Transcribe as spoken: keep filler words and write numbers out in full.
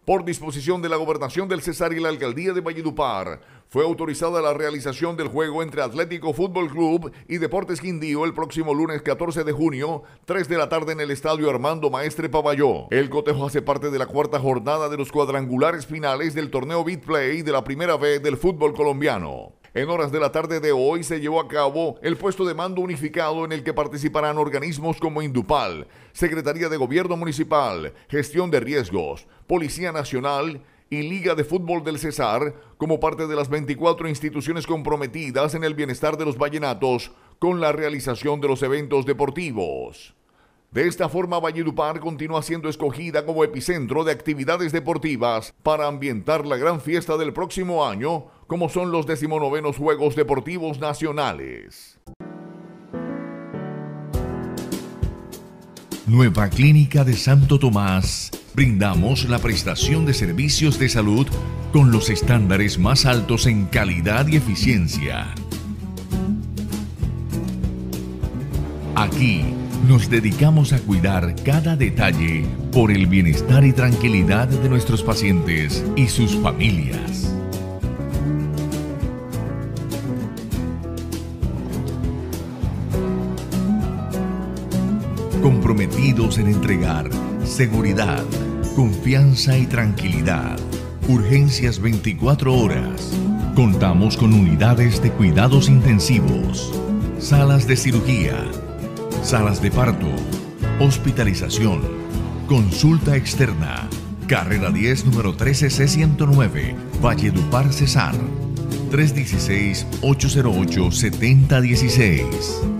Por disposición de la Gobernación del Cesar y la Alcaldía de Valledupar, fue autorizada la realización del juego entre Atlético Fútbol Club y Deportes Quindío el próximo lunes catorce de junio, tres de la tarde en el Estadio Armando Maestre Pavalló. El cotejo hace parte de la cuarta jornada de los cuadrangulares finales del torneo Bitplay de la Primera B del fútbol colombiano. En horas de la tarde de hoy se llevó a cabo el puesto de mando unificado en el que participarán organismos como Indupal, Secretaría de Gobierno Municipal, Gestión de Riesgos, Policía Nacional y Liga de Fútbol del Cesar, como parte de las veinticuatro instituciones comprometidas en el bienestar de los vallenatos con la realización de los eventos deportivos. De esta forma, Valledupar continúa siendo escogida como epicentro de actividades deportivas para ambientar la gran fiesta del próximo año, como son los decimonovenos Juegos Deportivos Nacionales. Nueva Clínica de Santo Tomás. Brindamos la prestación de servicios de salud con los estándares más altos en calidad y eficiencia. Aquí nos dedicamos a cuidar cada detalle por el bienestar y tranquilidad de nuestros pacientes y sus familias. Comprometidos en entregar seguridad, confianza y tranquilidad. Urgencias veinticuatro horas. Contamos con unidades de cuidados intensivos, salas de cirugía, salas de parto, hospitalización, consulta externa. Carrera diez, número trece C ciento nueve, Valledupar, Cesar. tres uno seis, ocho cero ocho, siete cero uno seis.